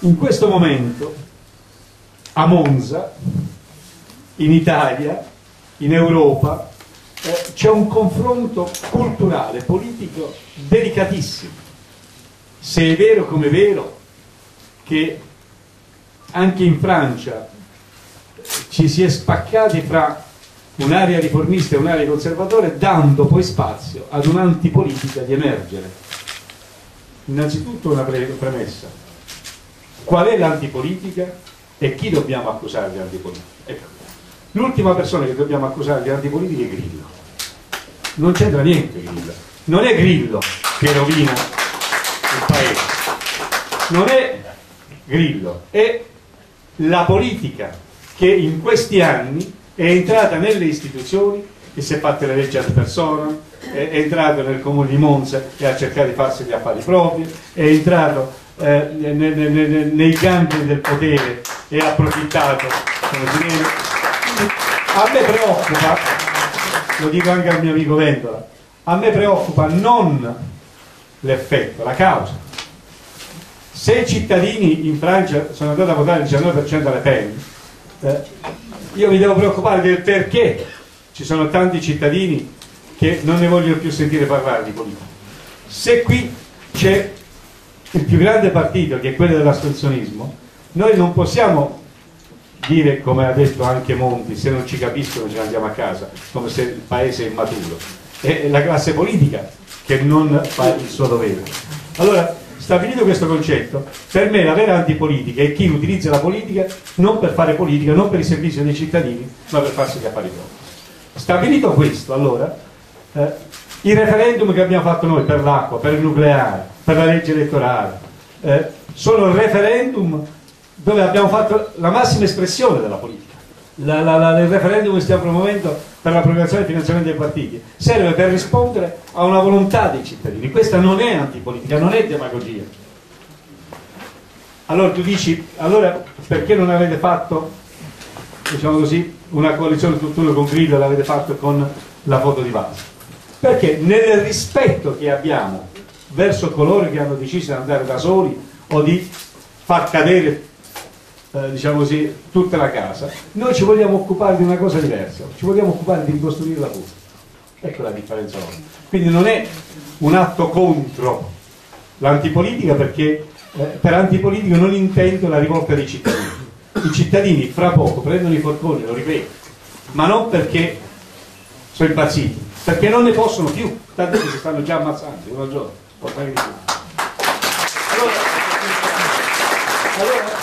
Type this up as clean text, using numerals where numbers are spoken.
In questo momento a Monza, in Italia, in Europa, c'è un confronto culturale, politico delicatissimo. Se è vero come è vero che anche in Francia ci si è spaccati fra un'area riformista e un'area conservatora, dando poi spazio ad un'antipolitica di emergere. Innanzitutto una premessa: qual è l'antipolitica e chi dobbiamo accusare di antipolitica? Ecco, l'ultima persona che dobbiamo accusare di antipolitica è Grillo. Non c'entra niente Grillo, non è Grillo che rovina il paese, non è Grillo, è la politica che in questi anni è entrata nelle istituzioni e si è fatta le leggi ad persona, è entrato nel comune di Monza e ha cercato di farsi gli affari propri, è entrato nei gangli del potere e ha approfittato, come si viene. A me preoccupa, lo dico anche al mio amico Vendola, a me preoccupa non l'effetto, la causa. Se i cittadini in Francia sono andati a votare il 19% alle Pen, io mi devo preoccupare del perché ci sono tanti cittadini che non ne vogliono più sentire parlare di politica. Se qui c'è il più grande partito, che è quello dell'astensionismo, noi non possiamo dire, come ha detto anche Monti, se non ci capiscono ce ne andiamo a casa, come se il paese è immaturo. È la classe politica che non fa il suo dovere. Allora, stabilito questo concetto, per me la vera antipolitica è chi utilizza la politica non per fare politica, non per il servizio dei cittadini, ma per farsi gli affari propri. Stabilito questo, allora, i referendum che abbiamo fatto noi per l'acqua, per il nucleare, per la legge elettorale, sono referendum dove abbiamo fatto la massima espressione della politica. Il referendum che stiamo promuovendo per l'approvazione del finanziamento dei partiti serve per rispondere a una volontà dei cittadini. Questa non è antipolitica, non è demagogia. Allora tu dici, allora perché non avete fatto, diciamo così, una coalizione tutt'uno con Grillo e l'avete fatto con la foto di base? Perché nel rispetto che abbiamo verso coloro che hanno deciso di andare da soli o di far cadere diciamo così, tutta la casa, noi ci vogliamo occupare di una cosa diversa, ci vogliamo occupare di ricostruire la cosa. Ecco la differenza nostra. Quindi non è un atto contro l'antipolitica, perché per antipolitica non intendo la rivolta dei cittadini. I cittadini fra poco prendono i forconi, lo ripeto, ma non perché sono impazziti, perché non ne possono più, tanto che si stanno già ammazzando uno al giorno. Allora